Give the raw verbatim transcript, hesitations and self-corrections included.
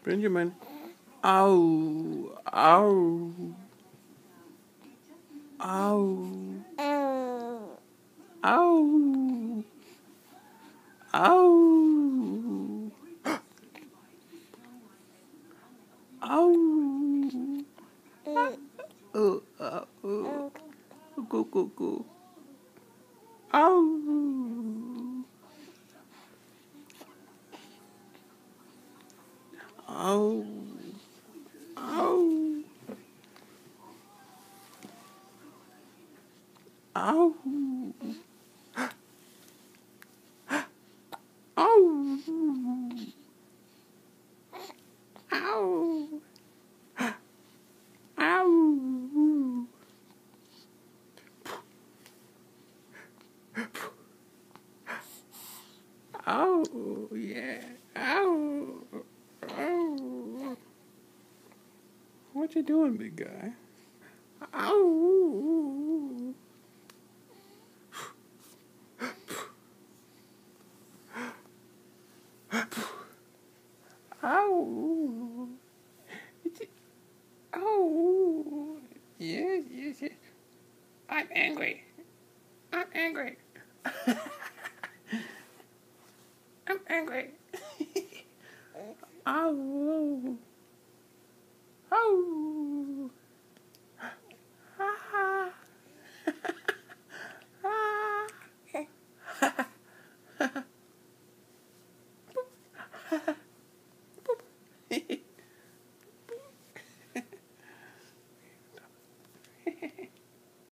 Benjamin. Ow. Ow. Ow. Ow. Ow. Ow. Oh, uh, oh. Go, go, go. Ow. Ow. Ow. Ow. Ow. Ow. Ow. Oh, yeah. Ow. Ow. What you doing, big guy? Ow. Ow. Ow. Yes, yes, yes. I'm angry. I'm angry.